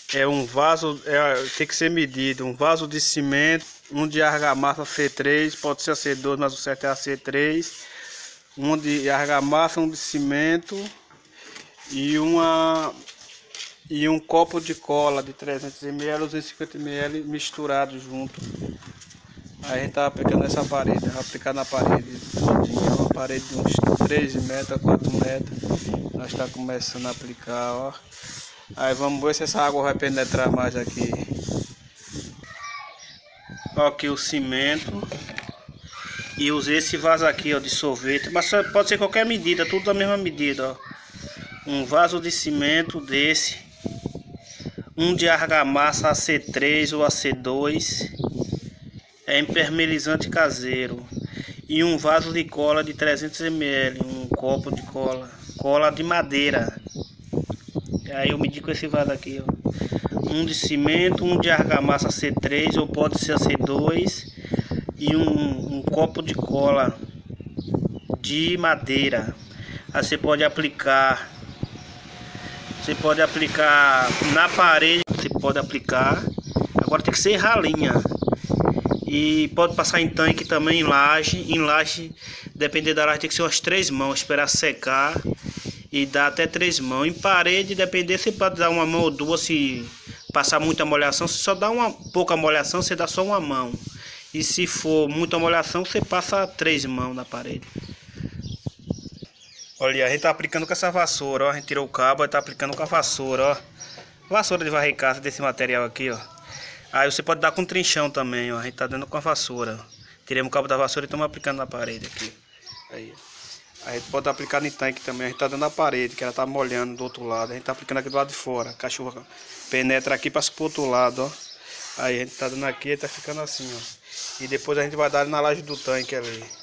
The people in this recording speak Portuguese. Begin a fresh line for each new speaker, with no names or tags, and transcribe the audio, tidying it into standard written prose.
É um vaso, tem que ser medido, um vaso de cimento, um de argamassa C3, pode ser a C2, mas o certo é a C3, um de argamassa, um de cimento e um copo de cola de 300 ml, 250 ml misturado junto. Aí a gente tá aplicando essa parede, vai aplicar na parede todinha, uma parede de uns 3 metros a 4 metros. Nós está começando a aplicar, ó. Aí vamos ver se essa água vai penetrar mais aqui. Ó, aqui o cimento. E usei esse vaso aqui, ó, de sorvete. Mas pode ser qualquer medida, tudo da mesma medida, ó. Um vaso de cimento desse. Um de argamassa AC3 ou AC2. É impermeabilizante caseiro. E um vaso de cola de 300 ml. Um copo de cola. Cola de madeira. Aí eu medi com esse vaso aqui, ó. Um de cimento, um de argamassa C3 ou pode ser a C2 e um copo de cola de madeira. Aí você pode aplicar na parede, você pode aplicar. Agora tem que ser ralinha. E pode passar em tanque também, em laje, dependendo da laje, tem que ser umas 3 mãos, esperar secar. E dá até 3 mãos. Em parede, depender, você pode dar uma mão ou duas. Se passar muita molhação, você só dá uma pouca molhação, você dá só uma mão. E se for muita molhação, você passa 3 mãos na parede. Olha, a gente tá aplicando com essa vassoura, ó. A gente tirou o cabo e tá aplicando com a vassoura, ó. Vassoura de varrer casa desse material aqui, ó. Aí você pode dar com trinchão também, ó. A gente tá dando com a vassoura, ó. Tiramos o cabo da vassoura e estamos aplicando na parede aqui. Aí, a gente pode aplicar no tanque também. A gente tá dando na parede, que ela tá molhando do outro lado. A gente tá aplicando aqui do lado de fora. A chuva penetra aqui, passa pro outro lado, ó. Aí a gente tá dando aqui e tá ficando assim, ó. E depois a gente vai dar na laje do tanque ali.